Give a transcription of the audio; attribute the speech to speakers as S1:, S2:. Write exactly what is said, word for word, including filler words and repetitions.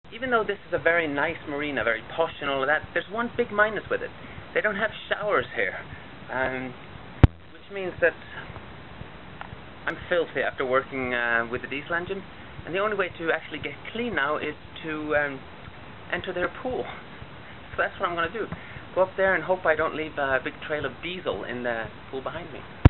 S1: even though this is a very nice marina, very posh and all of that, there's one big minus with it. They don't have showers here, um, which means that I'm filthy after working uh, with the diesel engine, and the only way to actually get clean now is to um, enter their pool. So that's what I'm going to do. Go up there and hope I don't leave a big trail of diesel in the pool behind me.